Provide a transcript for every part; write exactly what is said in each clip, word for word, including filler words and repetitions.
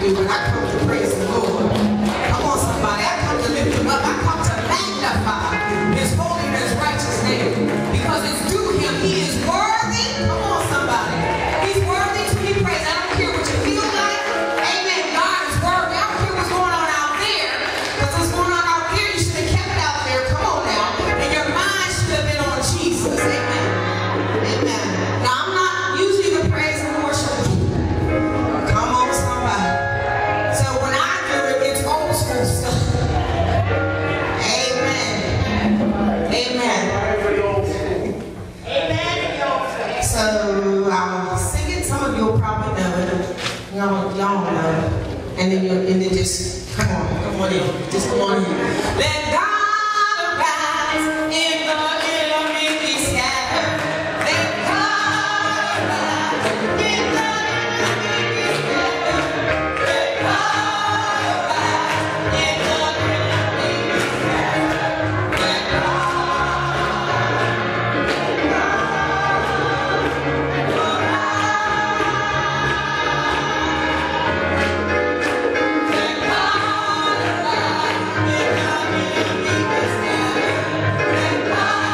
do, but I come to praise the Lord. Come on, somebody. I come to lift him up. I come to magnify his holy and his righteous name. Because it's due him. He is worthy. Come on, somebody. He's worthy to be praised. I don't care what you feel like. Amen. God is worthy. I don't care what's going on out there. Because what's going on out there, you should have kept it out there. Come on now. And your mind should have been on Jesus. Amen. Amen. Now, I'm not usually the praise and worship. Come on, somebody. So when I do it, it's old school stuff. Amen. Amen. Amen. So I'll sing it. Some of you will probably know it. Y'all, y'all know it. And then you and then just come on, come on in. Just come on in. Let God arise in the enemy be scattered. Let God arise in the enemy be scattered. Let God arise in the enemy be scattered. Let God Let God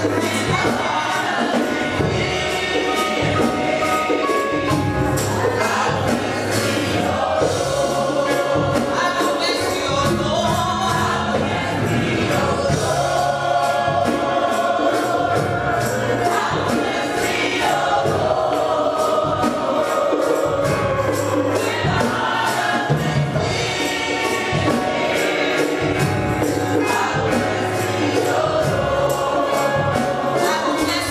I will bless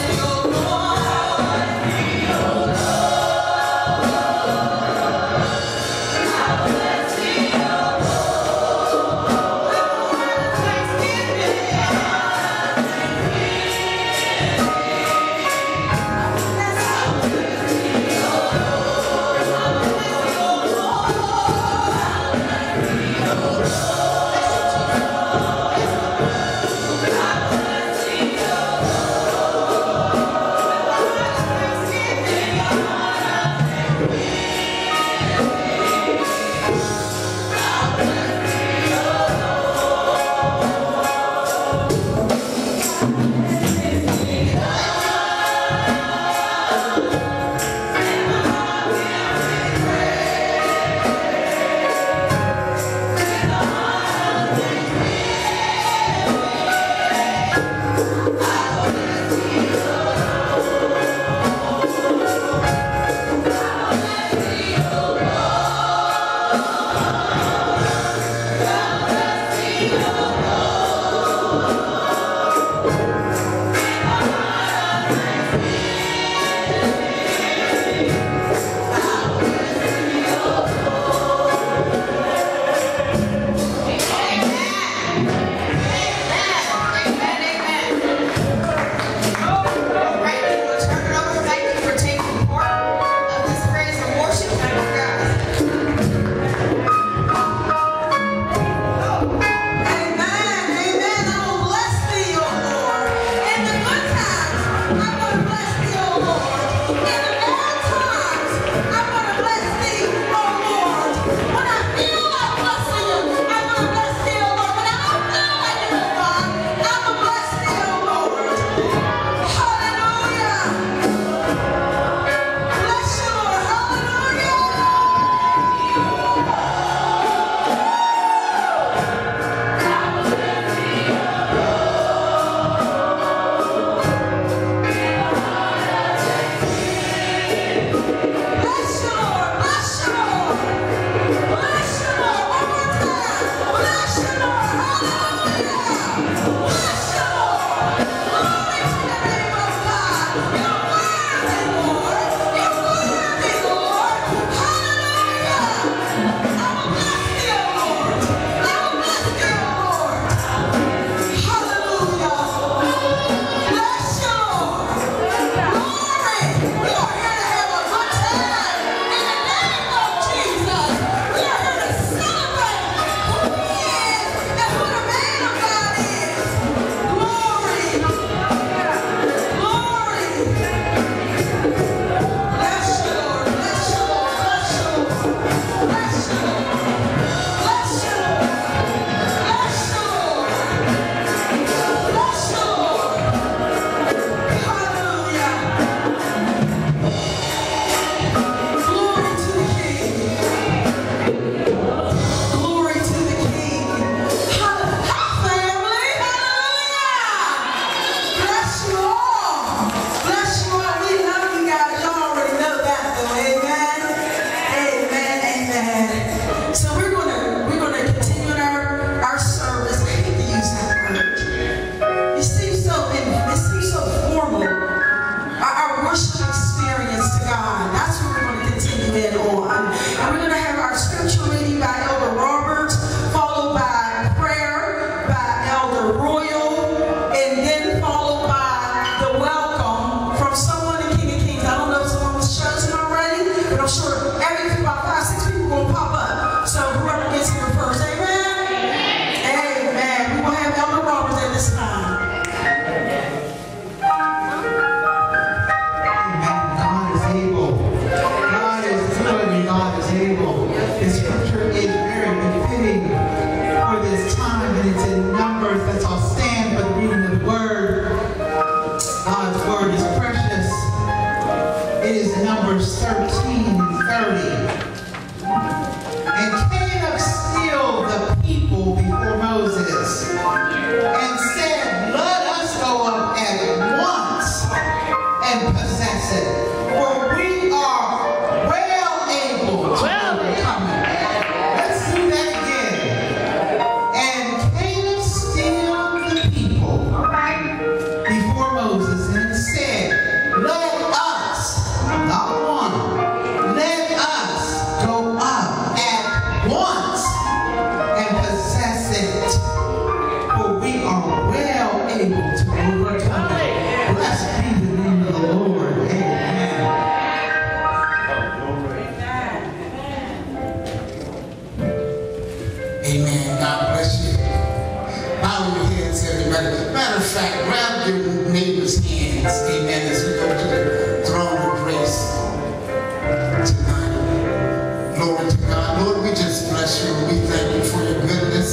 God's word is precious. It is Numbers thirteen thirty. And Caleb stilled the people before Moses and said, let us go up at once and possess it, for we are well able to overcome it. Let's do that again. And Caleb stilled the people before Moses and said, let us, not one, let us go up at once and possess it, for we are well able to overcome it. Blessed be the name of the Lord. Amen. Amen. God bless you. Bow your heads, everybody. Matter of fact, grab your neighbor's hands. Amen. As we go to the throne of grace tonight. Glory to God. Lord, we just bless you. We thank you for your goodness.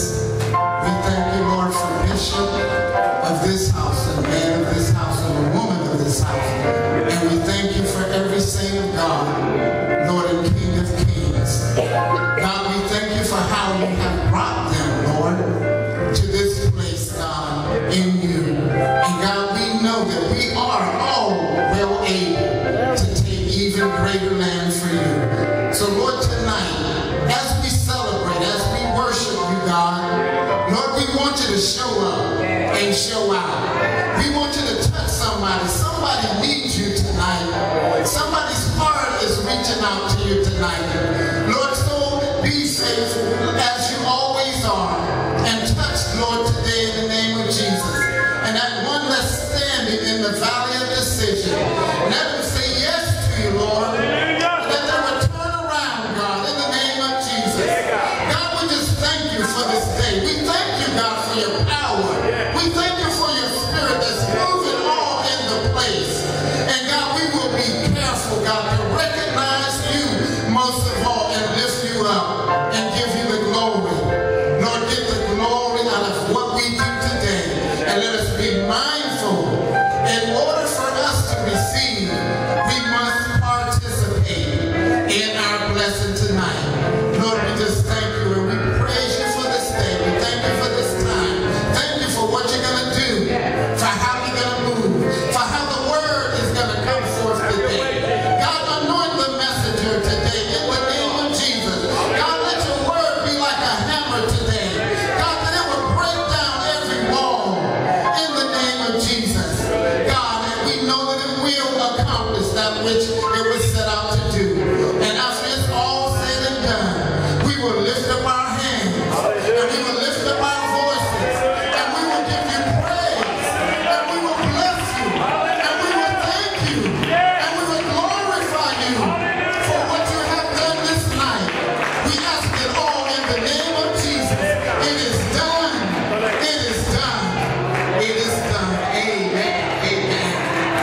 We thank you, Lord, for Bishop of this house, and man of this house, and the woman of this house. And we thank you for every saint of God, Lord and King of Kings. God, we thank you for how you have brought them, Lord, to this place, God, in you. And God, we know that we are all well able to take even greater land for you. So, Lord, tonight, as we celebrate, as we worship you, God, Lord, we want you to show up and show out. We want you to touch somebody. Somebody needs you tonight. Somebody's heart is reaching out to you tonight. Lord, so be faithful as you always are. And touch, Lord, today in the name of Jesus. And that one that's standing in the valley of decision, let them say yes to you, Lord. Let them turn around, God, in the name of Jesus. God, we just thank you for this day. We thank you, God, for your power. We thank you for your spirit that's moving all in the place. And God, we will be careful, God, to recognize you most of all and lift you up and give you the glory. Lord, get the glory out of what we do today. And let us be mindful. In order for us to receive, we must participate in our blessing tonight. Lord, we just thank you and we praise you for this day. We thank you for this time. Thank you for what you're going to do, for how you're going to move, for how the word is going to come forth today. God, anoint the messenger today in the name of Jesus. God, let your word be like a hammer today. God, that it will break down every wall in the name of Jesus. God, and we know that it will accomplish that which it was set out to do. And after it's all said and done, we will lift up our hands and we will lift up our voices and we will give you praise and we will bless you and we will thank you and we will glorify you for what you have done this night. We ask it all in the name of Jesus. It is done. It is done. It is done. Amen. Amen.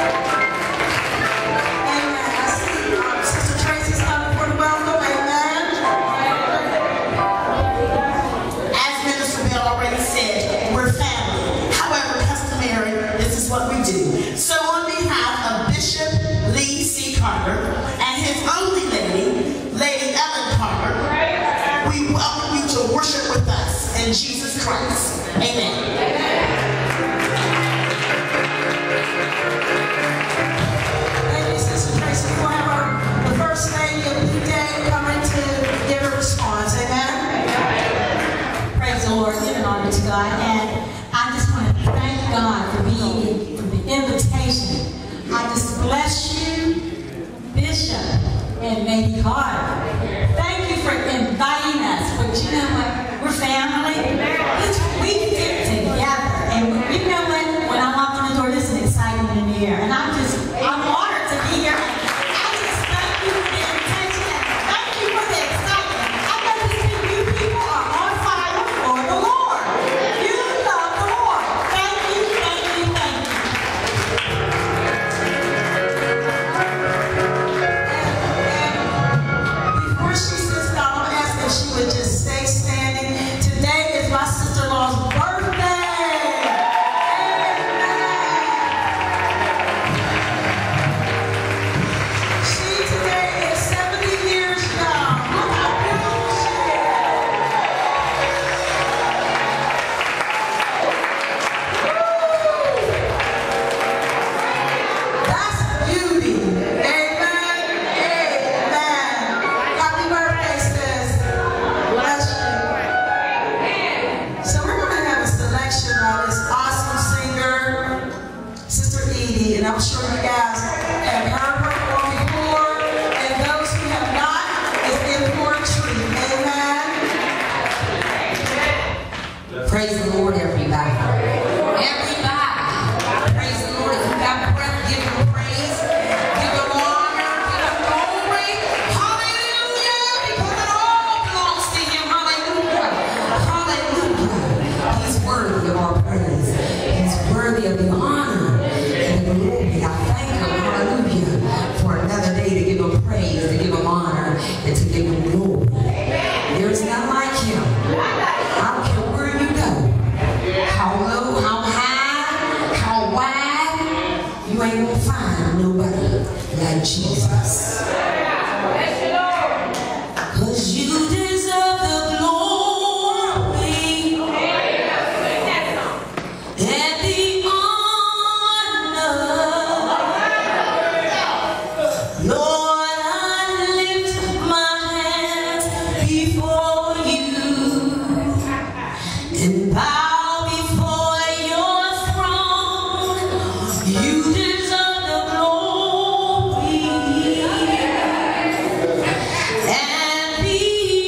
Amen. I see um, Sister Tracy's coming for the welcome. Amen. As Minister Bill already said, we're family. However customary, this is what we do. So on behalf of Bishop Lee C. Carter and his only lady, Lady Ellen Carter, we welcome you to worship with us in Jesus Christ. Amen. Thank you, Sister Tracy. We will have our, the first lady of the day coming to give a response. Amen. Praise the Lord, giving honor to God. And I just want to thank God for being, for the invitation. I just bless you, Bishop and Lady Carter. Thank you for inviting us. But you know what? We're family. It's, we fit together. And you know what? When I walk in the door, there's an excitement in the air. And I'm just, I'm honored to be here. I just thank you for the invitation. Thank you for the excitement. I know these people, you people are on fire for the Lord. You love the Lord. Thank you, thank you, thank you. Before she sits down, I'm asking if she would just stay standing. Today is my sister-in-law's birthday. Amen. I'm sure you guys have heard her before, and those who have not, it's the important truth. Amen. Praise the Lord, everybody. Everybody. Praise the Lord. If you got breath, give him praise. Give him honor. Give him glory. Hallelujah. Because it all belongs to him. Hallelujah. Hallelujah. He's worthy of our praise. He's worthy of the honor and the glory. I thank him. Hallelujah. For another day to give him praise, to give him honor, and to give him glory. There is none like him. I don't care where you go. How low, how high, how wide, you ain't gonna find nobody like Jesus. Cause you deserve the glory and the honor. Lord, I lift my hands before you and bow before your throne. You deserve the glory and the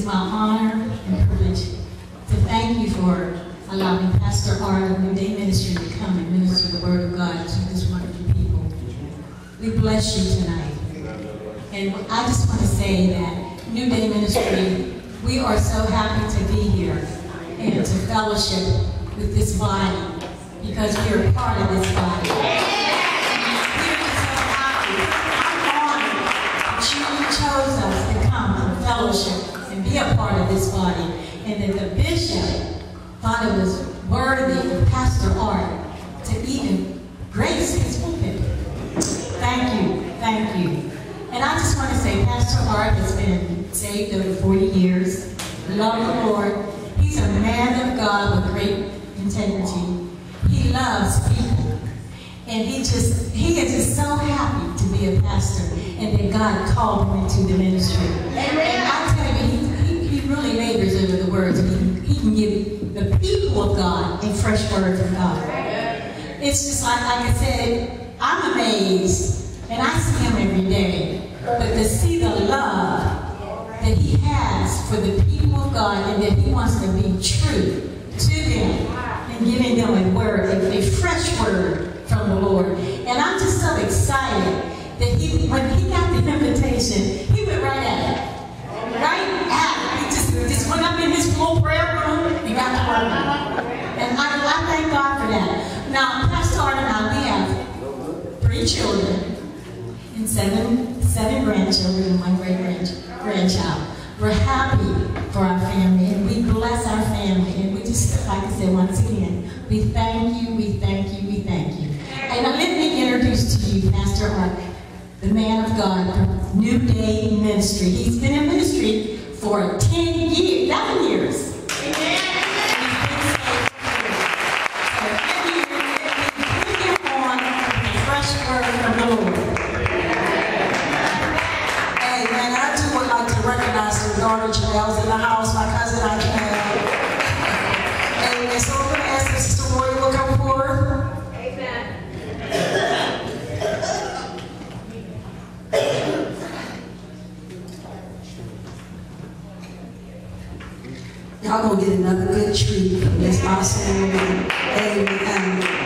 my honor and privilege to thank you for allowing Pastor Art of New Day Ministry to come and minister the Word of God to this wonderful people. We bless you tonight. And I just want to say that New Day Ministry, we are so happy to be here and to fellowship with this body because we are part of this body. We're so happy. I'm honored that you chose us to come and fellowship and be a part of this body, and that the bishop thought it was worthy of Pastor Art to even grace his pulpit. Thank you, thank you. And I just want to say, Pastor Art has been saved over forty years. Love the Lord. He's a man of God with great integrity. He loves people. And he just, he is just so happy to be a pastor and that God called him into the ministry. Amen. And I tell you, he, he, he really labors over the words. And he, he can give the people of God a fresh word from God. It's just like, like I said, I'm amazed, and I see him every day. But to see the love that he has for the people of God and that he wants to be true to them and giving them a word, a, a fresh word from the Lord. And I'm just so excited that he, when he got the invitation, he went right at it. Right at it. He just, just went up in his little prayer room and got the word. And I, I thank God for that. Now, Pastor Art and I, we have three children and seven, seven grandchildren and one great grand, grandchild. We're happy for our family, and we bless our family. And we just, like I said once again, we thank you, we thank you, we thank you. And now let me introduce to you Pastor Art, the man of God from New Day Ministry. He's been in ministry for ten years, eleven years. Amen. Daughter Janelle's in the house, my cousin I can. Amen. So I'm going to ask if Sister Roy will come forward. Amen. Y'all going to get another good treat from this awesome woman. Amen.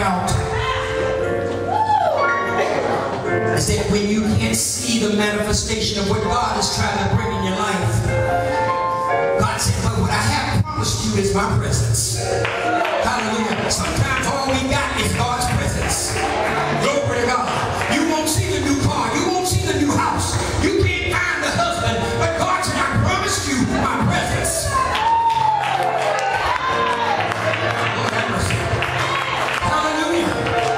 out is that when you can't see the manifestation of what God is trying to bring in your life, God said, but what I have promised you is my presence. Hallelujah. Sometimes all we got is God's presence. Glory to God. You won't see the new car. You won't see the new house. You can't find the husband. But God said, I promised you my presence. Lord have mercy. Hallelujah.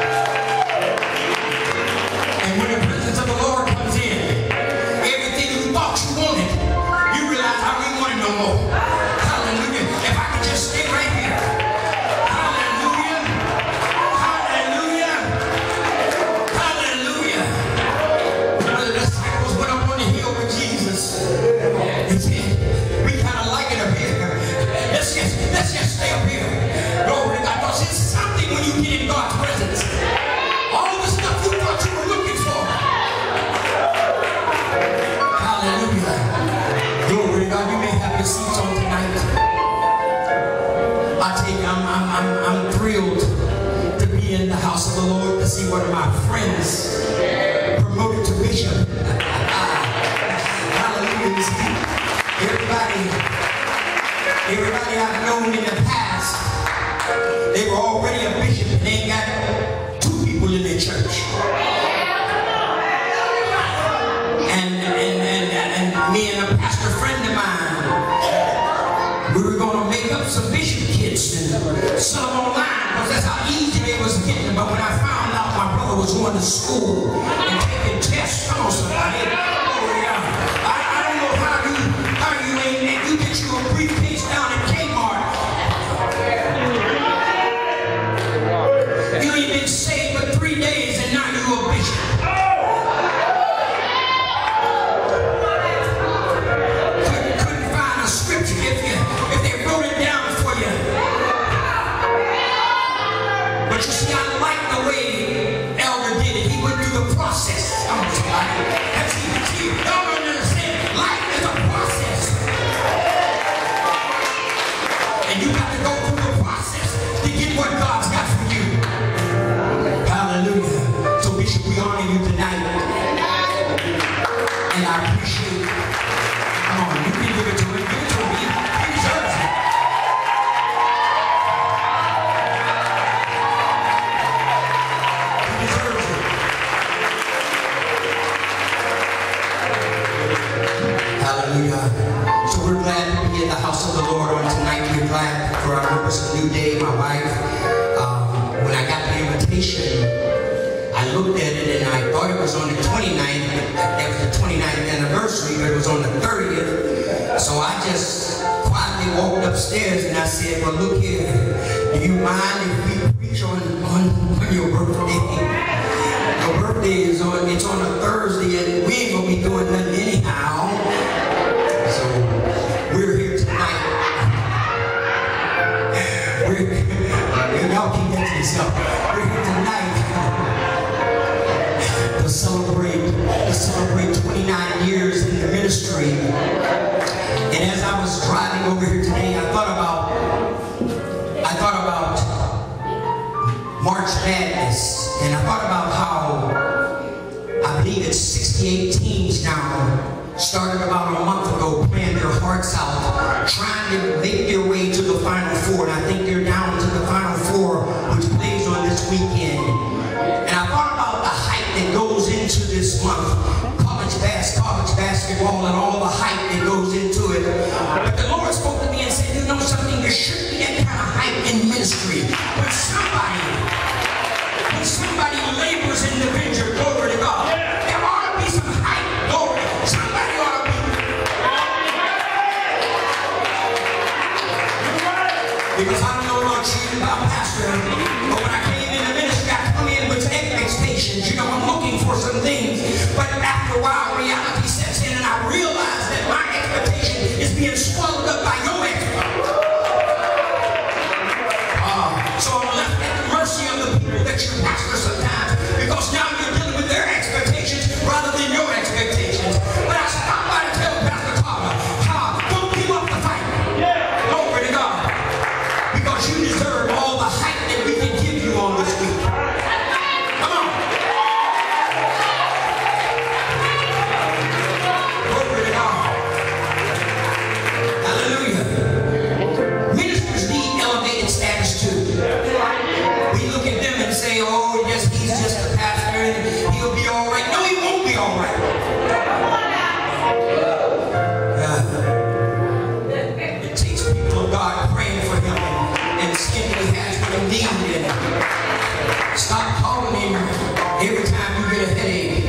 And when the presence of the Lord comes in, everything you thought you wanted, you realize I don't want it no more. Hallelujah. If I could just stay right here. Hallelujah. Hallelujah. Hallelujah. One of the disciples went up on the hill with Jesus. He said, we kind of like it up here. Let's just, let's just stay up here. Glory to God. Because it's something when you get in God's presence. All the stuff you thought you were looking for. Hallelujah. Glory to God. You may have your seats on tonight. I tell you, I'm, I'm, I'm, I'm thrilled to be in the house of the Lord, to see one of my friends promoted to bishop. Hallelujah. You see, everybody, everybody I've known in the past, they were already a bishop and they ain't got two people in their church. And, and, and, and me and a pastor friend of mine, we were going to make up some bishop kits and sell them online because that's how easy they was getting them. But when I found out my brother was going to school and taking tests, come on somebody, glory to God. I, I don't know how you, how you ain't, you get you a briefcase down at Kmart. You ain't been saved for three days and now you a bishop. Couldn't, couldn't find a scripture if, you, if they wrote it down for you. But you see, I like the way Elder did it. He went through the process. Come on, somebody. That's even see. Y'all don't understand. Life is a process. And you got to go through the process to get what God's got for you. Hallelujah. So Bishop, we honor you tonight. And I appreciate it. Come on, you can give it to him. Give it to me. He deserves it. He deserves it. Hallelujah. So we're glad to be in the house of the Lord on tonight. We're glad for our purpose, a new day. My wife, um, when I got the invitation, I looked at it and I thought it was on the twenty-ninth. That was the twenty-ninth anniversary, but it was on the thirtieth. So I just quietly walked upstairs and I said, well, look here. Do you mind if we preach on, on, on your birthday? Your birthday is on, it's on a Thursday and we ain't going to be doing nothing anyhow. So we're here tonight. We're, uh, y'all keep that to yourself. We're here tonight to celebrate, to celebrate twenty-nine years in the ministry. And as I was driving over here today, I thought about, I thought about March Madness, and I thought about how I believe it's sixty-eight teams now started about a month ago playing their hearts out, trying to make their way to the Final Four, and I think they're down to the Final Four, which plays on this weekend. And I thought about the hype that goes into this month, college bas college basketball and all the hype that goes into it. But the Lord spoke to me and said, you know something, there shouldn't be that kind of hype in ministry. When somebody, when somebody labors in the vineyard, glory to God, there ought to be some hype, glory. Somebody ought to be. Because I don't know about you, about Pastor, but when I came in the ministry, I come in with expectations. You know, I'm looking for some things. But after a while, reality sets in, and I realize that my expectation is being swallowed up by your expectation. Uh, so I'm left at the mercy of the people that you pastor sometimes, because now you're dealing with their expectations rather than your expectations. But I stop by to tell Pastor Tyler, how don't give up the fight. Glory to God. Because you deserve all the hype that we can give you on this week. you need and stop calling him every time you get a headache.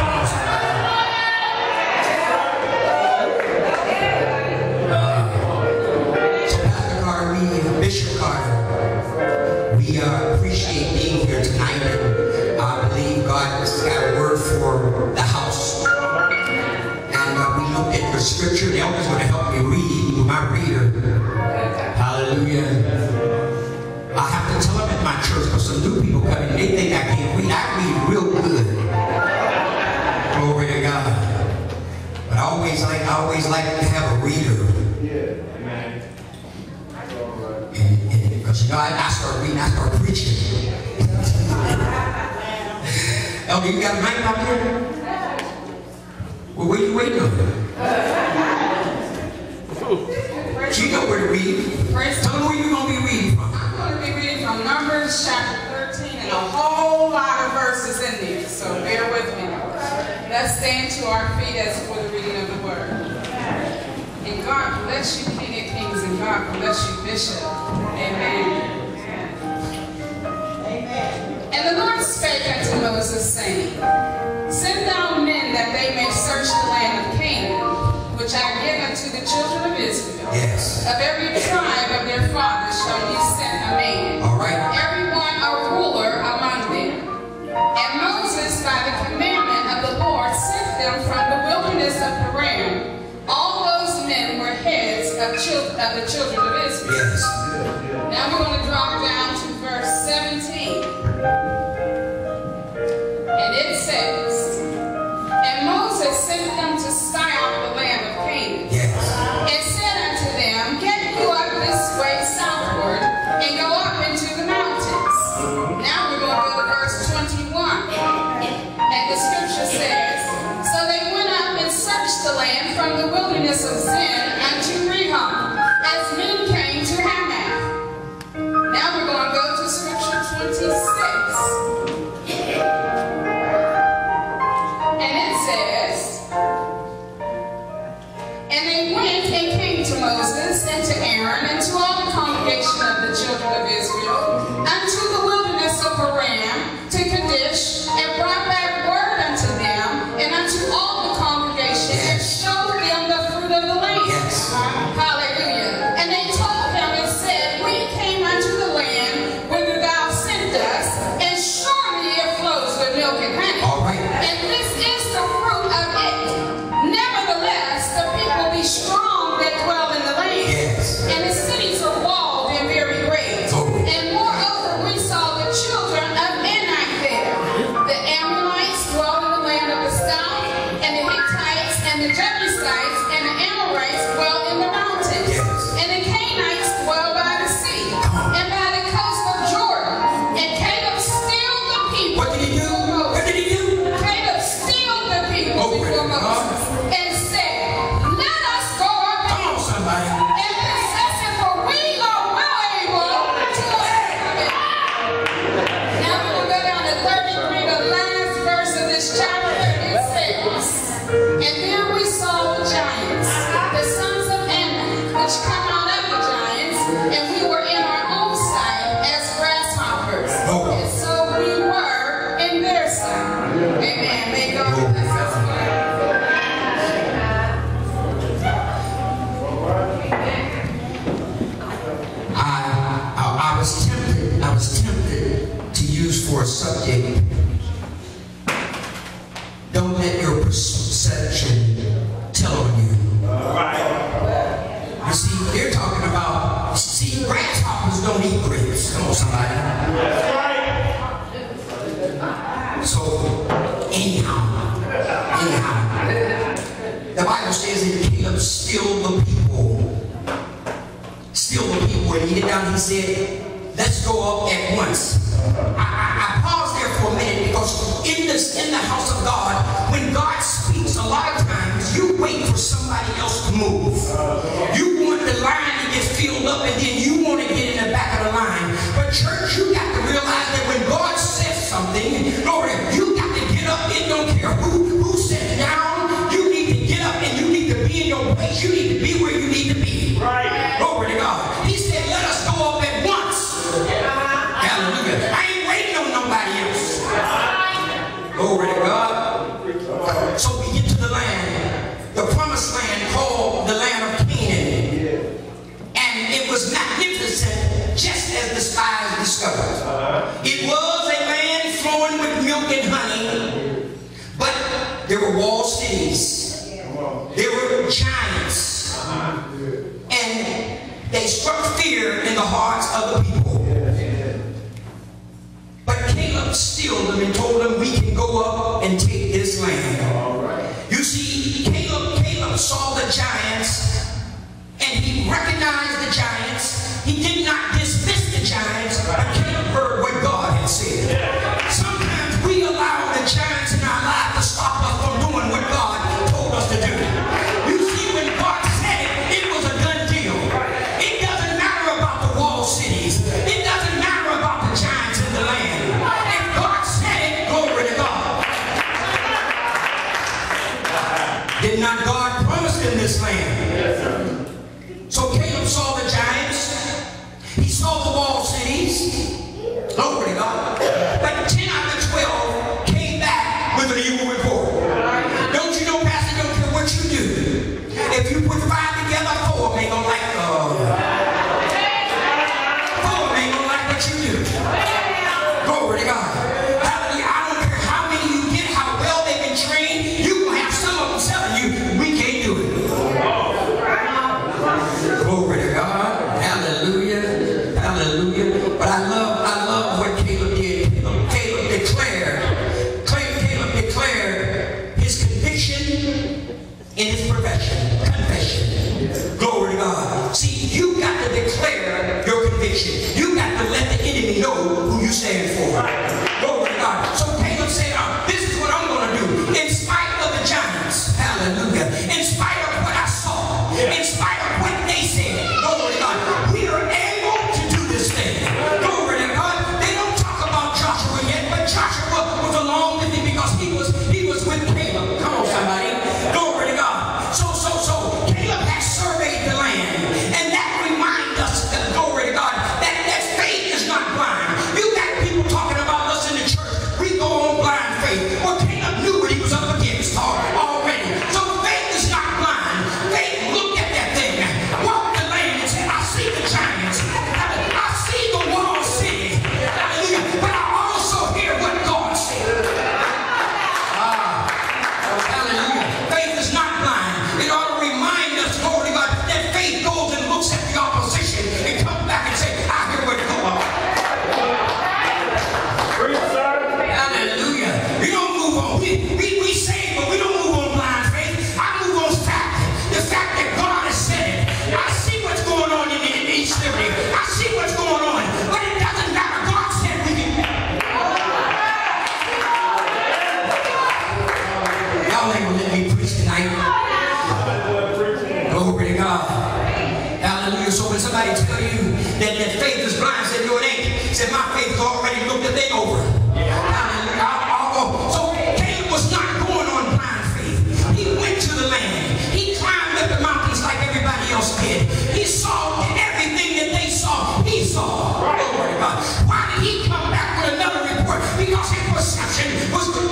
Bishop Carter, we uh, appreciate being here tonight, and I believe God's got a word for the house. And uh, we looked at the scripture. The elders going to help me read with my reader. Hallelujah. I have to tell them at my church because some new people come in, they think I can't read. I read real good. Glory to God. But I always like, I always like to have a reader. Because, you know, I, I start reading, I start preaching. Elder, you got a mic out there? Well, what are you waiting on? She know where to read. Tell me where you're going to be reading from. I'm going to be reading from Numbers chapter thirteen and a whole lot of verses in there, so bear with me. Let's stand to our feet as for the reading of the word. And God bless you, King of Kings, and God bless you, Bishop. Amen. Amen. And the Lord spake unto Moses, saying, Send thou men that they may search the land of Canaan, which I give unto the children of Israel. Yes. Of every tribe of their fathers shall ye send a man. All right. Every one a ruler among them. And Moses, by the commandment of the Lord, sent them from the wilderness of Paran. All those men were heads of, children, of the children of Israel. Yes. Now we're going to drop down to verse seventeen. And it says, And Moses sent them to spy out the land of Canaan. Yes. And said unto them, Get you up this way southward, and go up into the mountains. Now we're going to go to verse twenty-one. And the scripture says, So they went up and searched the land from the wilderness of Zin unto Rehum, as men came to Hamath. Now we're going to go to scripture twenty-six. And it says, And they went and came to Moses and to Aaron and to all the congregation of the children of Israel unto the wilderness of Paran to Kadesh, and brought back word unto them and unto all the congregation, and showed them the fruit of the land. Yes. Hallelujah. And they told him and said, We came unto the land whither thou sent us, and surely it flows with milk and honey. All right. And this is the fruit of it. Nevertheless, the people be strong that dwell in the land. Yes. And the cities are walled and very great. Oh. And moreover, we saw the children of Anak there. The Amorites dwell in the land of the south, and the Hittites, and the Jebusites, and the Amorites dwell in the mountains. Yes. And the Canaanites dwell by the sea, and by the coast of Jordan. And Caleb stilled the people. What did he do? What did he do? Caleb stilled the people Oh, before God. Moses, and said, Let us go up Come on, somebody. and possess it, for we are well able to overcome it. Now we're going to go down to thirty-three, the last verse of this chapter. It says, And there we saw the giants, the sons of Anak, which come out of the giants, and we were in our own sight as grasshoppers. Oh. And so we were in their sight. Amen. May God bless us. I, I, I was tempted, I was tempted to use for a subject, don't let your perception tell on you. You see, they're talking about, see, grasshoppers don't eat grapes. Come on, somebody. So, anyhow, anyhow, the Bible says that Caleb stilled the people. Still the people, when he get down, he said, let's go up at once. I, I, I paused there for a minute because in this in the house of God, when God speaks, a lot of times you wait for somebody else to move. You want the line to get filled up and then you want to get in the back of the line. But church, you got to realize that when God says something, glory, you got to get up. It don't care who, who sits down. You need to get up and you need to be in your place. You need to be where you need to be. Right. Glory to God. He said, let us go up at once. Hallelujah. I ain't waiting on nobody else. Glory to God. So we get to the land, the promised land called the land of Canaan. And it was magnificent, just as the spies discovered. It was a land flowing with milk and honey, but there were walled cities. There were giants. And they struck fear in the hearts of the people. But Caleb stilled them and told them, we can go up and take this land. You see, Caleb, Caleb saw the giants, and he recognized the giants. He did not dismiss the giants, but Caleb heard what God had said. Sometimes we allow the giants in our life to stop us from doing what God told us to do. You see, when God said it, it was a done deal. It doesn't matter about the walled cities. It doesn't matter about the giants in the land. If God said it, glory to God. Did not God promise them this land? So Caleb saw the giants. He saw the walled cities. Glory to God. But ten out of twelve came back with an evil report. Don't you know, Pastor, don't care what you do. If you put five together, four ain't gonna like uh, four ain't gonna like what you do. Glory to God. Hallelujah. I don't care how many you get, how well they've been trained, you gonna have some of them telling you, we can't do it. Glory to God. Hallelujah. Hallelujah. But I love, I love what Caleb did. Caleb, Caleb declared, Caleb declared his conviction in his profession, confession. Glory to God. See, you got to declare your conviction. You got to let the enemy know who you stand for. Glory to God. So Caleb said, oh, this is what I'm going to do. In spite of the giants, hallelujah, in spite of what I saw, in spite of what they said, glory to God, we are able to do this thing. Glory to God. They don't talk about Joshua yet, but Joshua was along with him because he was he was with Caleb. Come on, somebody. Glory to God. So, so, so, Caleb has surveyed the land, and that reminds us, that, glory to God, that, that faith is not blind. You got people talking about us in the church. We go on blind faith. Well, Caleb knew what he was up against already. So faith is not blind. Faith looked at that thing, walked the land, and said, I see the giants. I see the walled city. Hallelujah. But I also hear what God said. Ah, hallelujah. Faith is not blind. It ought to remind us, glory to God, that faith goes and looks at the opposition and comes back and says, I hear what God. Hallelujah. We don't move on. We, we, we say, but we don't move on blind faith. I move on fact. The fact that God has said it. I see what's going on in, in East Liberty. I see what's going on. But it doesn't matter. God said we can. Y'all ain't gonna let me preach tonight. Glory to God. Hallelujah. So when somebody tell you that, that faith is blind, say, no, it ain't. Say, my faith has already looked the thing over. Hallelujah. I'll, I'll go. So Caleb was not going on blind faith. He went to the land. He climbed up the mountains like everybody else did. He saw everything that they saw. He saw. Glory to God. Why did he come back with another report? Because his perception was good.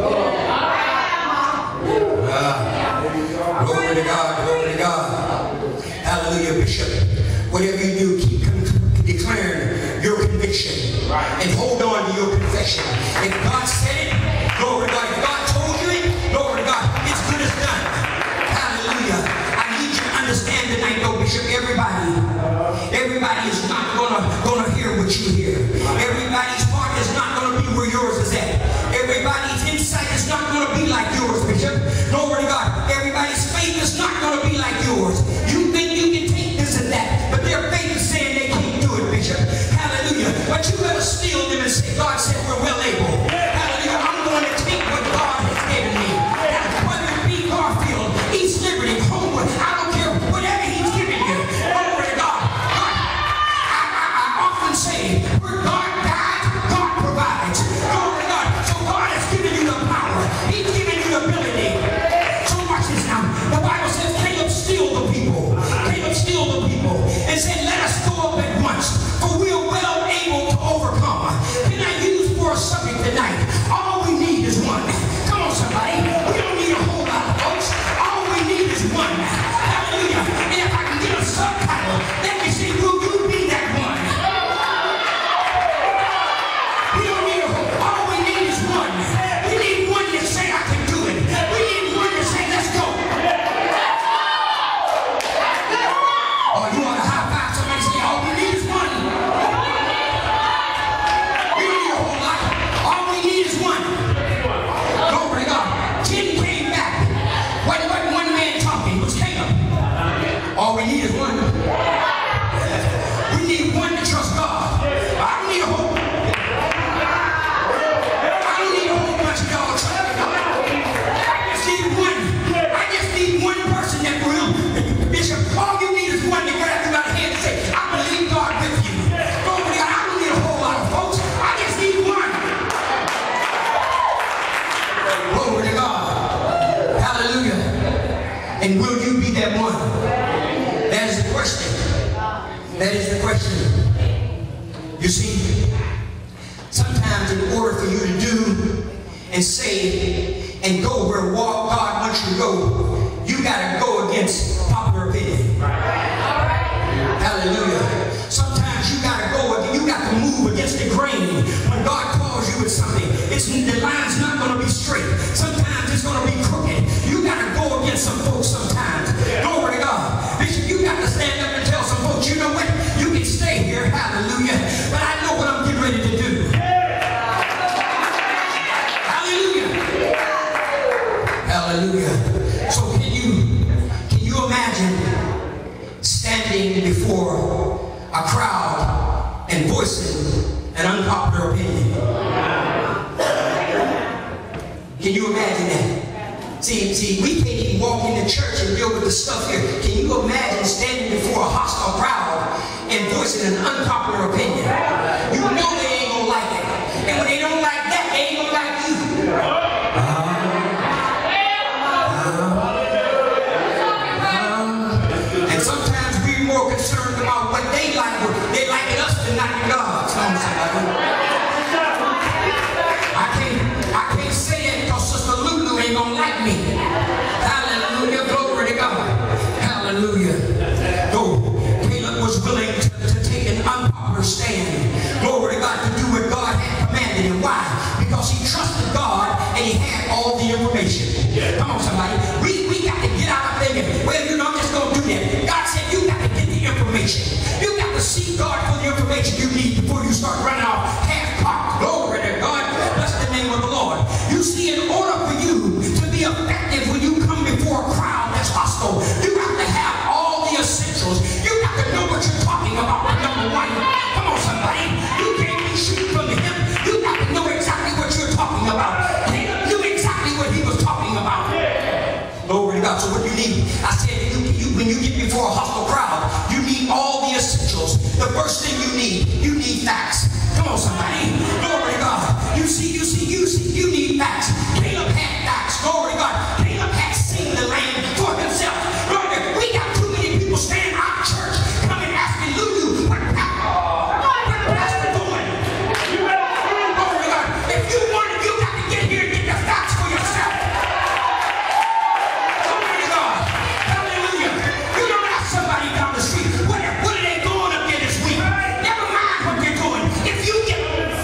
Uh, glory to God. Glory to God. Hallelujah, Bishop. Whatever you do, keep declaring your conviction and hold on to your confession. If God said it, glory to God. If God told you it, glory to God. It's good as done. Hallelujah. I need you to understand tonight, though, Bishop. Everybody, everybody is not gonna gonna hear what you hear. Everybody's heart is not gonna be where yours is at. Everybody's insight is not gonna be like yours, Bishop. Glory to God. Everybody's faith is not gonna be like yours. You think you can take this and that, but their faith is saying they can't do it, Bishop. Hallelujah. But you better steal them and say, God said we're well able. Hallelujah. I'm going to take what God has given me. Whether it be Garfield, East Liberty, Homewood, I don't care. Whatever he's giving you. Glory to God. God. in order for you to do and say and go where God wants you to go, you got to go against popular opinion. Hallelujah. Sometimes you got to go, you got to move against the grain. When God calls you with something, it's, the line's not going to be straight. Sometimes it's going to be crooked. You got to go against some folks sometimes. Glory to God. Bishop, you got to stand up and tell some folks, you know what? You can stay here. Hallelujah. But I know what I'm getting ready to do. Hallelujah. Hallelujah. So can you, can you imagine standing before a crowd and voicing an unpopular opinion? Can you imagine that? See, see, we can't even walk in the church and deal with the stuff here. Can you imagine standing before a hostile crowd and voicing an unpopular opinion? You know they ain't gonna like it. And when they don't like that, they ain't gonna like you. Uh, uh, uh, and sometimes we're more concerned about what they like. They like it us than like God. Come on, somebody. I can't, I can't say it because Sister Lulu ain't gonna like me. Hallelujah, glory to God. Hallelujah. Though Caleb was willing to, to take an unpopular stand, glory to God, to do what God had commanded him. Why? Because he trusted God and he had all the information. Come on, somebody. We, we got to get out of thinking, well, you know, I'm just gonna do that. God said you got to get the information. You got to seek God for the information you need before you start running off half-cocked. Glory to God. Bless the name of the Lord. You see, in order for you to be effective when you come before a crowd that's hostile, you got to have all the essentials. You got to know what you're talking about. Number one. Come on, somebody. You can't be shooting from the hip. You got to know exactly what you're talking about. Caleb knew exactly what he was talking about. Glory to God. So what you need, I said, you, you, when you get before a hostile crowd, you need all the essentials. The first thing you need, you need facts. Come on, somebody. Glory to God. You see, you see, you see, you need facts. Caleb had facts. Glory to God. Caleb had seen the land for himself. Glory to God. We got too many people standing out of church coming asking Lulu, what pastor doing? Glory to God. If you want it, you got to get here and get the facts for yourself. Glory to God. Hallelujah. You don't ask somebody down the street, what, what are they doing up there this week? Never mind what they're doing. If you get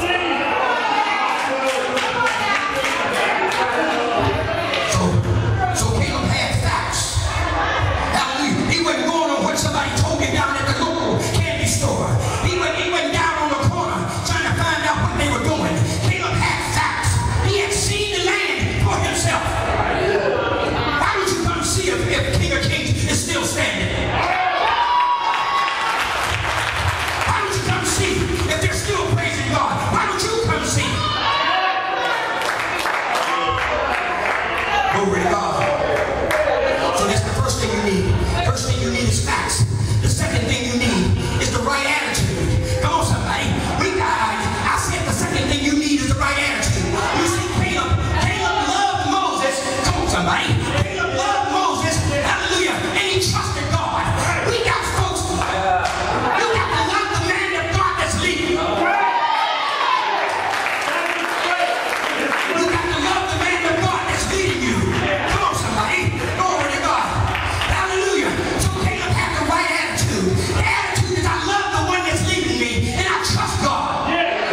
So, so Caleb had facts. Hallelujah. He wasn't going on what somebody told him down at the local candy store. He went, he went down on the corner trying to find out what they were doing. Caleb had facts. He had seen the land for himself. Why don't you come see if, if King of Kings is still standing? Why don't you come see if they're still praising God? Why don't you come see? Glory to God. So that's the first thing you need. First thing you need is facts. The second thing you need is the right attitude. Come on, somebody. We got, I said the second thing you need is the right attitude. You see, Caleb, Caleb loved Moses. Come on, somebody. Caleb loved Moses. Hallelujah. And he trusted God. We got folks. You got to love the man of God that's leading. You got to love the man of God that's leading you. Come on, somebody. Glory to God. Hallelujah. So Caleb had the right attitude. The attitude is I love the one that's leading me and I trust God.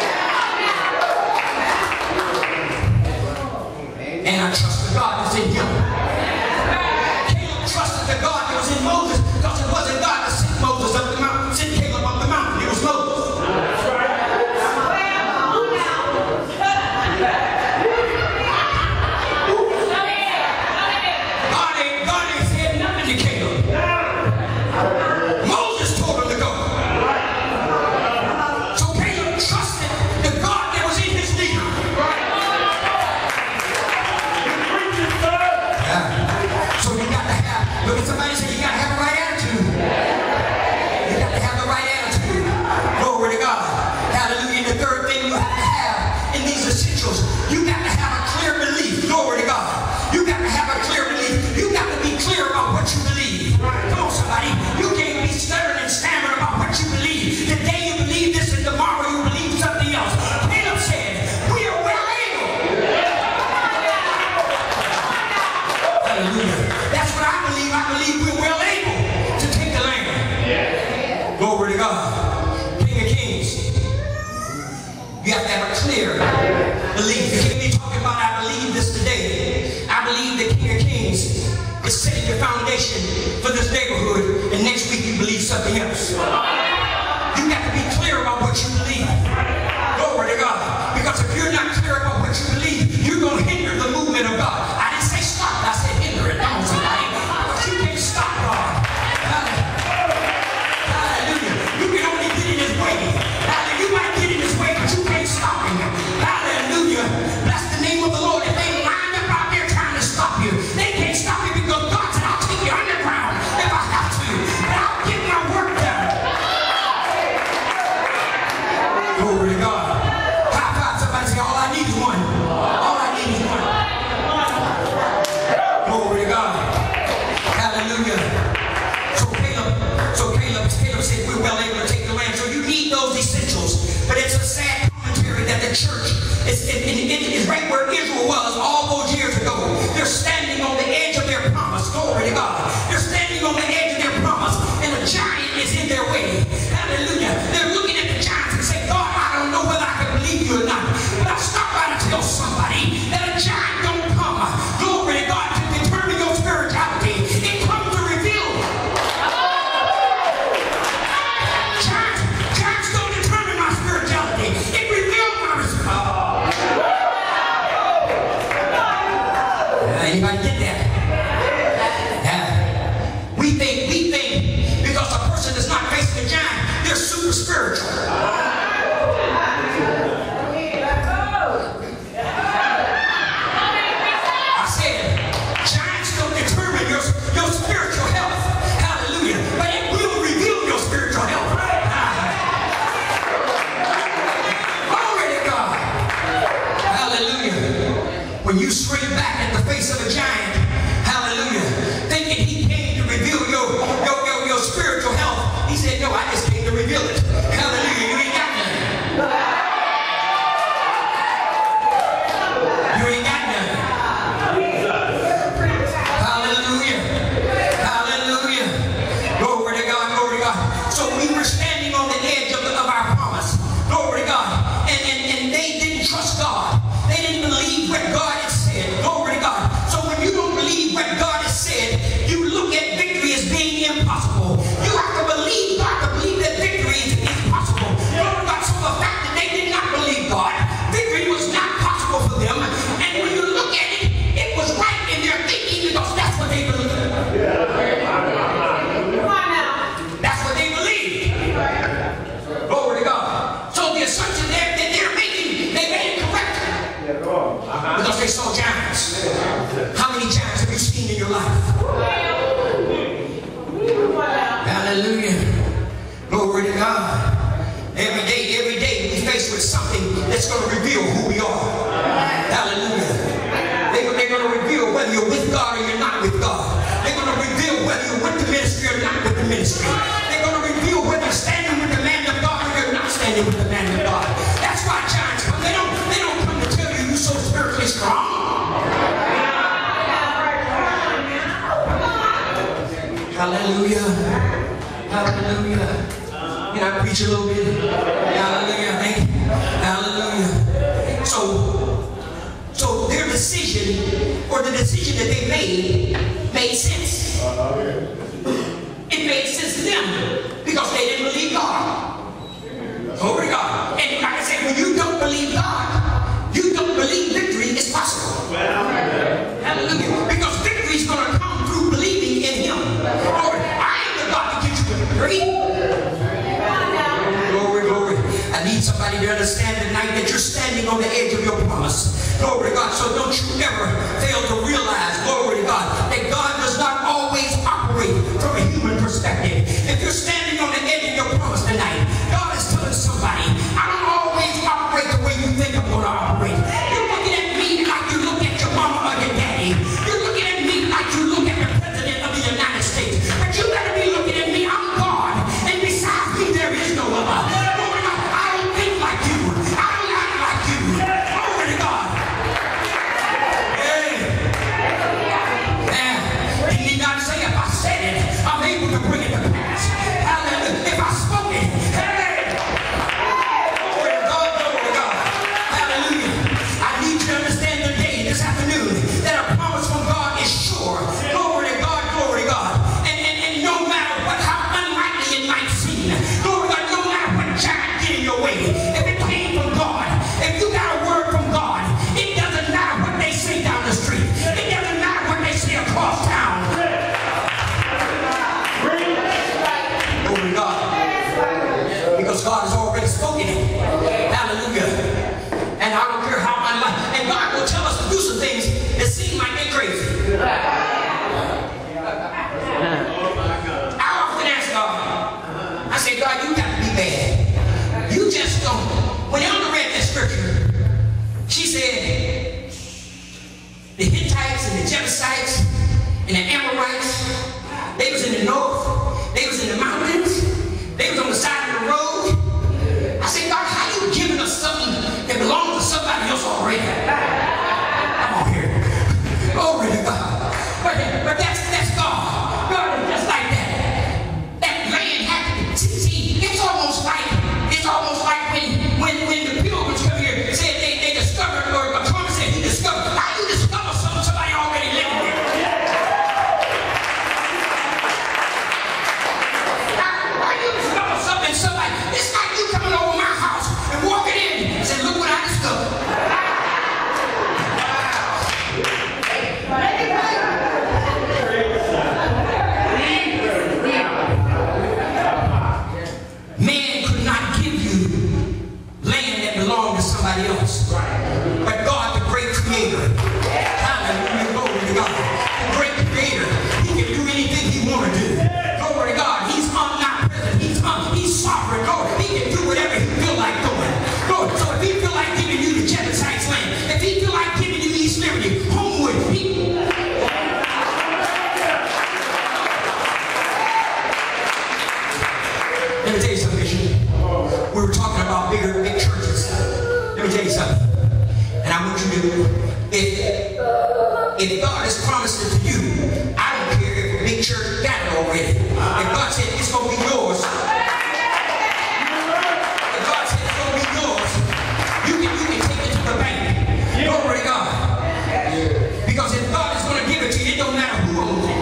And I trust the God that's in him. Caleb trusted the God that was in Moses because it wasn't God that sent Moses up the mountain, sent Caleb up the mountain. It was Moses. God ain't, God ain't said nothing to Caleb. Moses told him to go. So Caleb trusted the God that was in his leader. Yeah. So you got to have, look at somebody and say you got to have the right attitude. You got to have the right attitude. Glory to God. Hallelujah. And the third thing you have to have in these essentials, you got to have a clear belief. Glory to God. You got to have a clear belief. You got to be clear about what you believe. Come on, somebody. You can't be stuttering and stammering about what you believe. Today you believe this and tomorrow you believe something else. Caleb said, we You have to have a clear belief. You hear me talking about I believe this today. I believe the King of Kings is setting the foundation for this neighborhood, and next week you believe something else. You got to be clear about what you believe. Glory to God. Because if you're not clear about what you believe, you're going to hinder the movement of God. I didn't say stop it, I said hinder it. Come on, somebody. But you can't stop God. Hallelujah. You can only get in his way. Hallelujah. You might get in his way, but you can't stop him. Hallelujah. Bless the name of the Lord. If they lined up out there trying to stop you, they can't stop you because God said, I'll take you underground if I have to. But I'll get my work done. Glory to God. High five somebody, say, all I need is one. All I need is one. Glory to God. Hallelujah. So Caleb, so Caleb, Caleb said, we're well able to take the land. So you need those essentials. But it's a sad commentary that the church is, it, it, it is right where Israel was all those years ago. They're standing on the edge of their promise. Glory to God. They're standing on the edge of their promise, and a giant is in their way. Hallelujah. They're looking at the giants and say, God, I don't know whether I can believe you or not. But I stop by to tell somebody that a giant don't come. Glory to God, to determine your spirituality. It comes to reveal. Giants, giants don't determine my spirituality. It reveals my response. Anybody get that? Yeah. We think, we think because a person is not facing a giant, they're super spiritual. I said, giants don't determine your, your spiritual health. Hallelujah. But it will reveal your spiritual health. Glory to God. Hallelujah. When you shrink back at the face of a giant, hallelujah, thinking he came to reveal your, your, your, your spiritual health, he said, no, I just came to reveal it. Hallelujah. You ain't got nothing. You ain't got nothing. Hallelujah. Hallelujah. Glory to God. Glory to God. So we were standing on the edge of, the, of our promise. Glory to God. And, and, and they didn't trust God. They didn't believe what God had said. Glory to God. So when you don't believe what God has said, you look at victory as being impossible. You have to believe God to believe that victory is, is possible. Glory to God. So the fact that they did not believe God, victory was not possible for them. And when you look at it, it was right in their thinking because that's what they believed. That's what they believed. Glory to God. So the assumption there that they're making, they made it correct. Because they saw giants. How many giants have you seen in your life? Hallelujah. Glory to God. Every day, every day we face with something that's going to reveal who we are. Hallelujah. They, they're going to reveal whether you're with God or you're not with God. They're going to reveal whether you're with the ministry or not with the ministry. They're going to reveal whether you're standing with the man of God or you're not standing with the man of God. That's why giants come. They don't, they don't come to tell you you're so spiritually strong. Hallelujah. Hallelujah. Can I preach a little bit? Hallelujah. Thank you. Hallelujah. So, so their decision, or the decision that they made, made sense. It made sense to them because they didn't believe God. Glory to God. And like I said, when you don't believe God, you don't believe victory is possible. Hallelujah. Because victory is going to come through believing in Him. Glory. I am the God that gives you the victory. Glory, glory. I need somebody to understand tonight that you're standing on the edge of your promise. Glory to God. So don't you ever fail to realize, glory to God, that God does not always operate from a human perspective. If you're standing on the edge of your promise tonight, God is telling somebody, I don't always operate the way you think I'm going to operate. You're looking at me like you look at your mama or your daddy. You're looking at me like you look at the President of the United States. But you better be looking at me. I'm God. And besides me, there is no other. Glory to God. I don't think like you. I don't act like you. Glory to God. Yeah. Yeah. and the Jebusites and the Amorites. They was in the north. They was in the mountains. They was on the side of the road. I said, God, how you giving us something that belongs to somebody else already? Come on here. Glory to God. But, but that's, that's God. God is just like that. That land happened. See, it's almost like, it's almost like when, when, when the pilgrims come here and said they, they discovered, or Columbus said he discovered. How you discover something somebody already lived with? Something, somebody, it's like you coming over my house and walking in and saying, look what I discovered. Man could not give you land that belonged to somebody else. But God, the great creator, hallelujah, glory to God, the great creator, he can do anything he want to do. Glory to God, he's omnipresent, he's um, he's sovereign, Lord. He can do whatever he feel like doing. Lord, so if he feel like giving you the Jebusites land, if he feel like giving you East Liberty, Homewood, he... Let me tell you something, Bishop. We were talking about bigger, big churches. Let me tell you something. And I want you to, if, if God has promised it to you, I don't care if a big church got it already. If God said it's going to be yours, if God said it's going to be yours, you can, you can take it to the bank. Glory to God. Because if God is going to give it to you, it don't matter who owns it.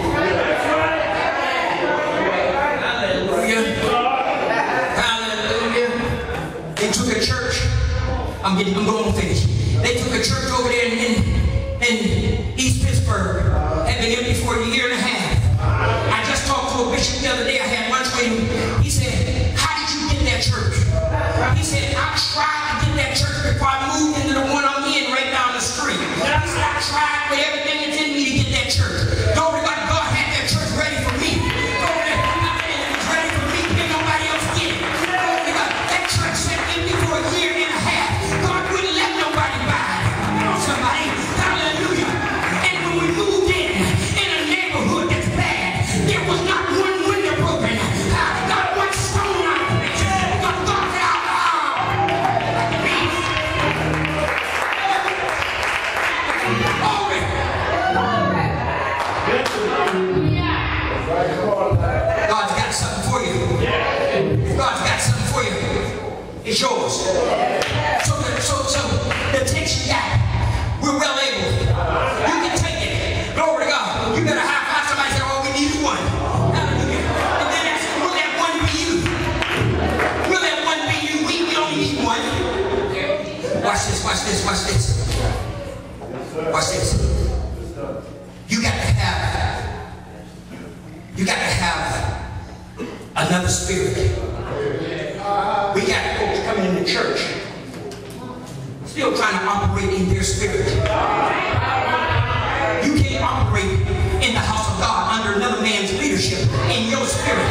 They took a church. I'm getting, I'm going to finish. They took a church over there in, in, in East Pittsburgh. Had been empty for a year and a half. I just talked to a bishop the other day. I had lunch with him. He said, how did you get that church? He said, I tried to get that church before I moved into the one I'm in right down the street. He said, I tried with everything that's in me to get that church. Glory to God, God had that church ready for me. Glory to God, it was ready for me. Didn't nobody else get it. Glory to God, that church sat empty for a year and a half. God wouldn't let nobody buy it. Come on, somebody. Hallelujah. And when we moved in, in a neighborhood that's bad, there was not one window broken. Not one stone on the place. But God said, God's got something for you. God's got something for you. It's yours. So, the, so, so the text you got, we're well able. You can take it. Glory to God. You better high five somebody and say, oh, we need one. Hallelujah. And then ask, will that one be you? Will that one be you? We, we only need one. Watch this, watch this, watch this. Watch this. You got to have, you got to have another spirit. We got folks coming in the church still trying to operate in their spirit. You can't operate in the house of God under another man's leadership in your spirit.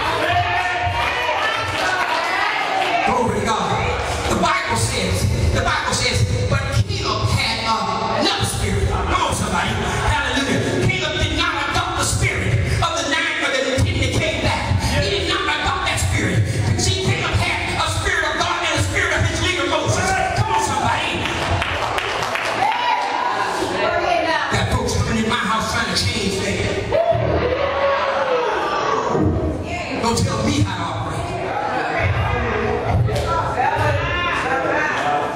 Glory to God. The Bible says, the Bible says, but Caleb had another spirit. Come on, somebody. Hallelujah. Caleb did not adopt the spirit of the nine or the ten that came back. He did not adopt that spirit. See, Caleb had a spirit of God and a spirit of his leader Moses. Come on, somebody. Got folks coming in my house trying to change things. Don't tell me how to operate.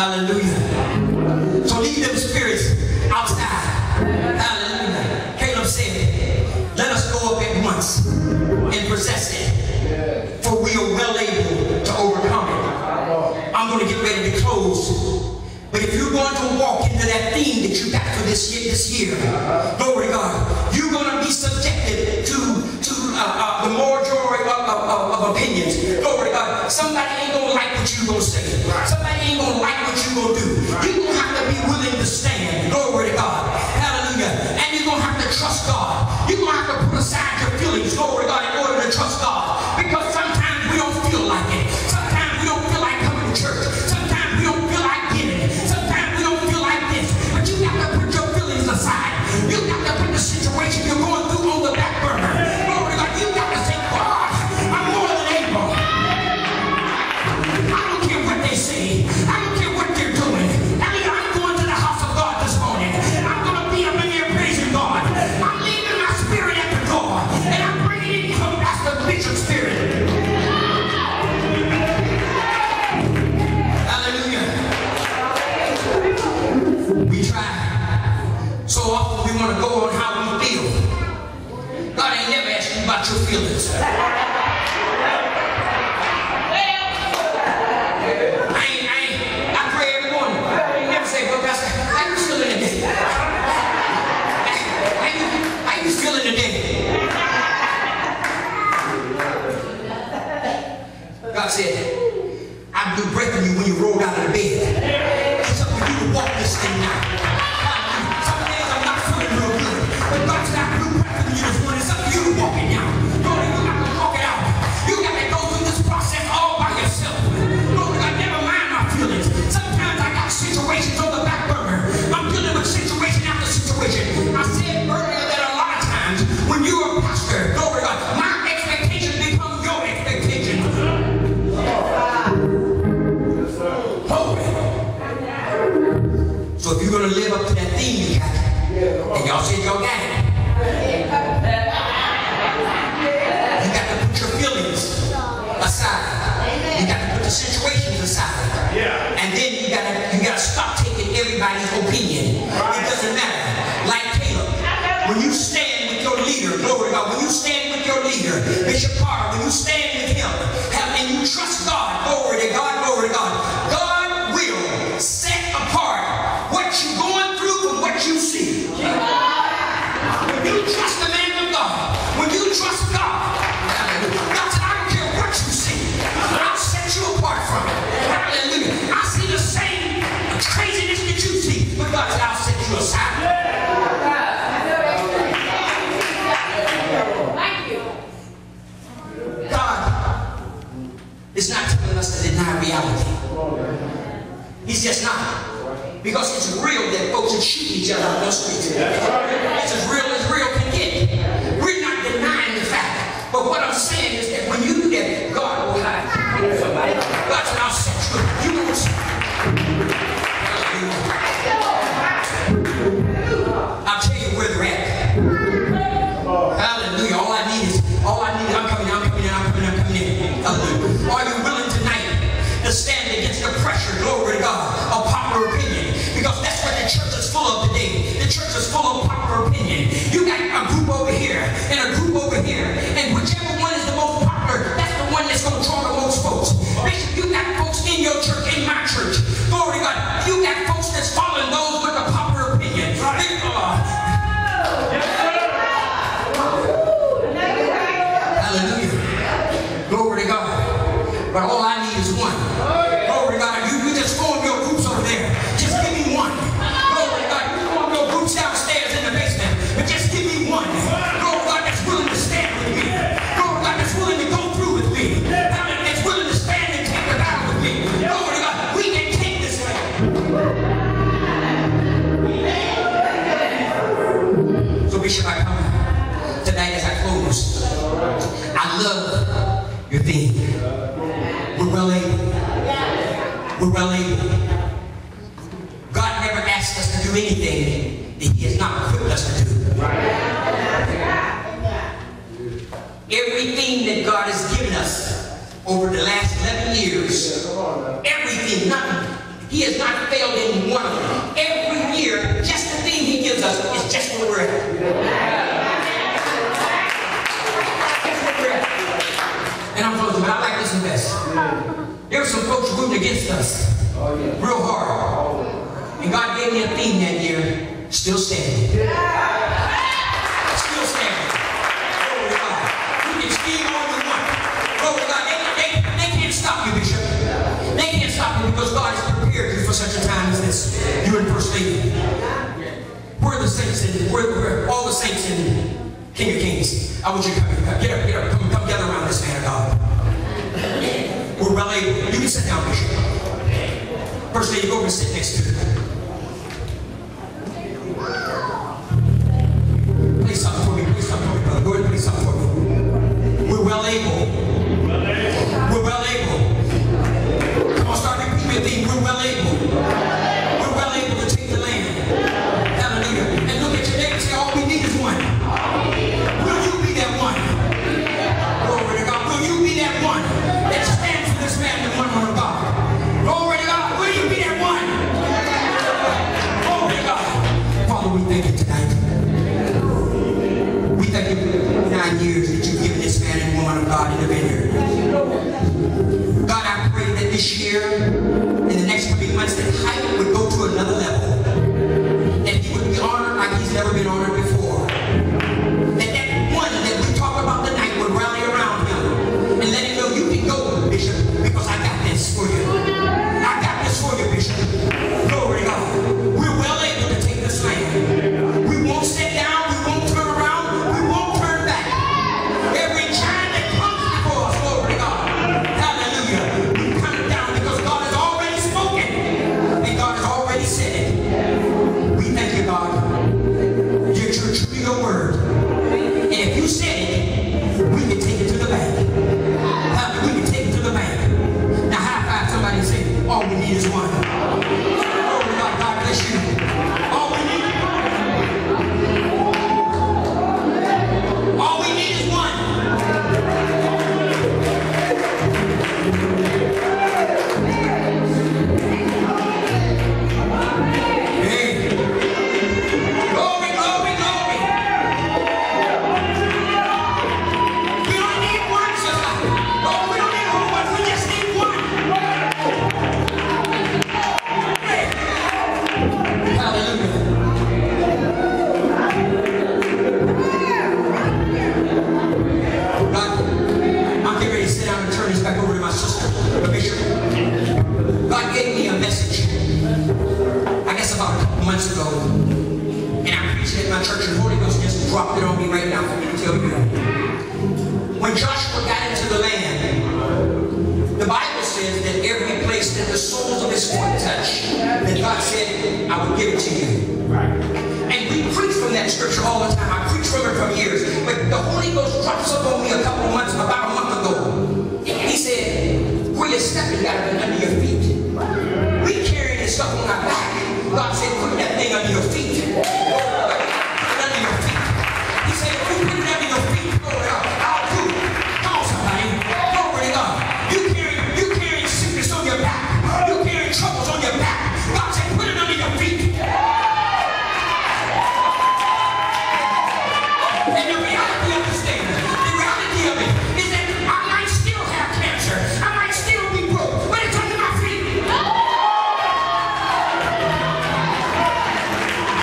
Hallelujah. So leave them spirits outside. Hallelujah. Caleb said, let us go up at once and possess it, for we are well able to overcome it. I'm going to get ready to close. But if you're going to walk into that theme that you got for this year, this year, glory to God, you're going to be subjected to, to uh, uh, the majority of, of, of, of opinions. Glory to God. Somebody ain't going to like what you're going to say. Somebody ain't going to like what you're going to do. You're going to have to be willing to stand. Glory to God. Hallelujah. And you're going to have to trust God. You're going to have to put aside your feelings, glory to God, in order to trust God. Because sometimes we don't feel like it. Sometimes we don't feel like coming to church. Sometimes we don't feel like giving. Sometimes we don't feel like this. But you got to put your feelings aside. You got to put the situation you're going through on the back burner. Glory to God. You got to say, God, I'm more than able. I don't care what they say. I don't care what they're doing. I mean, I'm going to the house of God this morning. I'm going to be up in there praising God. I'm leaving my spirit at the door. And I'm bringing in from Pastor Bishop's spirit. Hallelujah. We try. So often we want to go on how we feel. God ain't never asked you about your feelings. I ain't, I ain't, I pray every morning. I ain't never say, well, Pastor, how you feeling today? How you, how you feeling today? God said, I blew breath in you when you rolled out of the bed. It's up to you to walk this thing now. Some days I'm not feeling real good, but God said, I blew breath in you this morning. It's up to you to walk it now. Lord, you got to walk it out. You got to go through this process all by yourself. Lord, I never mind my feelings. Sometimes I got situations on the back burner. I'm dealing with situation after situation. I said earlier that a lot of times when you're a pastor, glory to God, my expectations become your expectations. So if you're going to live up to that theme you got, and y'all said y'all got it, you got to put your feelings aside. You got to put the situations aside. And then you got to you got to stop taking everybody's opinion. It doesn't matter. Like Caleb, when you stand with your leader, glory to God, when you stand with your leader, Bishop Carter, when you stand with him, and you trust God, glory to God, glory to God, God will set apart what you're going through from what you see. When you trust the man of God, when you trust God, God said, I don't care what you see, I'll set you apart from it. Hallelujah. I see the same craziness that you see, but God said, I'll set you aside. God is not telling us to deny reality. He's just not. Because it's real that folks are shooting each other on the streets. It's as real as real can get. We're not denying the fact. But what I'm saying is that when you do that, God will hide somebody. God said, I'll set you. You won't see. I'll tell you where they're at. Hallelujah. All I need is, all I need is, I'm coming in, I'm coming in, I'm coming in, I'm coming in. Hallelujah. Are you willing tonight to stand against the pressure, glory to God, of popular opinion? Because that's what the church is full of today. The church is full of popular opinion. You got a group over here and a group over here. And whichever one is the most popular, that's the one that's going to draw the most folks. Bishop, you got folks in your church, in my church. Glory to God. You got folks that's following those with a popular opinion. They, uh, hallelujah. Glory to God. But all I need is one. Glory to God. You, you just form your groups over there. Just give me one. Glory to God. You form your groups downstairs in the basement. But just give me one. Glory to God that's willing to stand with me. Glory to God that's willing to go through with me. That's willing to stand and take the battle with me. Glory to God. We can take this way. So Bishop, I come tonight as I close. I love your theme. We're well able. We're well able. God never asked us to do anything that He has not equipped us to do. Everything that God has given us over the last eleven years, everything, nothing. He has not failed in one of them. Every year, just the thing he gives us is just where we're at. Just where we're at. And I'm closing, but I like this one best. There were some folks rooting against us real hard. And God gave me a theme that year, still standing. Still standing. Glory to God. You can scheme all you want. Glory to God. They, they, they can't stop you, Bishop. They can't stop you because God has prepared you for such a time as this. You and First Lady. We're the saints and we're, we're all the saints in King of Kings. I want you to come, come get up, get up, come, come gather around this man of God. We're well able. You can sit down, Bishop. First Lady, go over and sit next to him. Play something for me, play something for me, brother. Go ahead and play something for me. We're well able. We're well able. Come on, start repeating your theme. We're well able. We're well able to take the land. Hallelujah. And look at your neighbor and say, all we need is one. Will you be that one? Glory to God. Will you be that one that stands for this man, the one of God? Glory to God. Will you be that one? Glory to God. Father, we thank you tonight. We thank you for the nine years that you've given this man and woman of God in the vineyard. God, I pray that this year, in the next coming months, that height would go to another level. That he would be honored like he's never been honored before. That that one that we talk about tonight would rally around him and let him know you can go, Bishop, because I got this for you. I got this for you, Bishop. Glory to God. We're well able to take this land. We won't sit down. We won't turn around. We won't turn back. Every giant that comes before us, glory to God. Hallelujah. We come down because God has already spoken and God has already said it. We thank you, God. You're true to your word. And if you said it, we can take it to the bank. Hallelujah. We can take it to the bank. Now high five somebody and say, all we need is one. Glory to God. God bless you. All we need All we need is one. Hey. Glory, glory, glory. We don't need one, sister. Oh, we don't need all one. We just need one. Hey. Hallelujah. God, I'm getting ready to sit down and turn this back over to my sister, the bishop. God gave me a message, I guess about a couple months ago, and I preached it at my church, and the Holy Ghost just dropped it on me right now for me to tell you. When Joshua got into the land, the Bible says that every place that the soles of his foot touched, that God said, I will give it to you. And we preach from that scripture all the time. I preach from it for years. But the Holy Ghost dropped something on me a couple months, about a month ago. He said, where you're stepping, got to be under your feet. We carrying this stuff on our back. God said, put that thing under your feet. Put it under your feet. He said, if you put it under your feet, glory to God, I'll do it. Come on, somebody. Glory to God. You carry, you carrying sickness on your back. You carrying troubles on your back. God said, put it under your feet. And the reality of this thing, the reality of it, is that I might still have cancer. I might still be broke, but it's under my feet.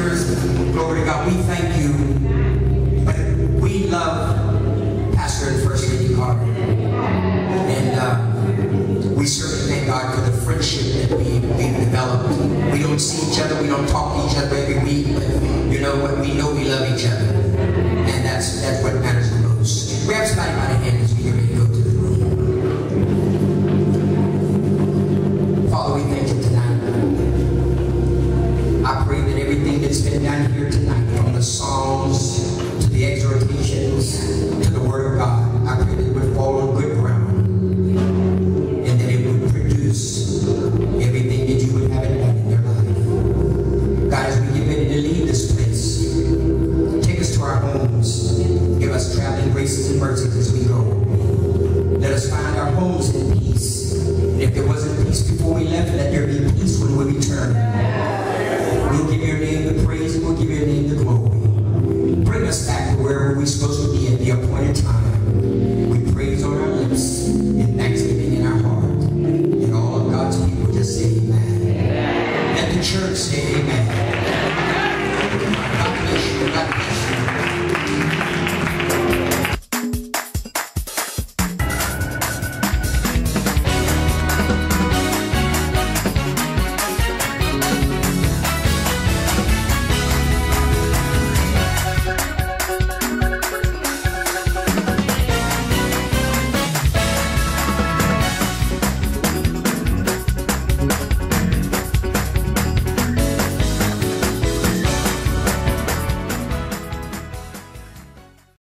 pastors, glory to God, we thank you. But we love Pastor and First Lady Carter. And uh, we certainly thank God for the friendship that we, we've developed. We don't see each other, we don't talk to each other every week, but you know what? We know we love each other. And that's, that's what matters the most. Grab somebody by the hand as we get ready to go to the room. Father, we thank you tonight. I pray that everything that's been done here tonight, from the songs to the exhortations to the Word of God, I pray that it would fall on good ground and that it would produce everything that you would have it done in their life. God, as we get ready to leave this place, take us to our homes. Give us traveling graces and mercies as we go. Let us find our homes in peace. And if there wasn't peace before we left, let there be peace when we return. We'll give your name the praise and we'll give your name the glory. Bring us back to wherever we're supposed to be at the appointed time. We praise on our lips and thanksgiving in our heart. And all of God's people just say amen. Let the church say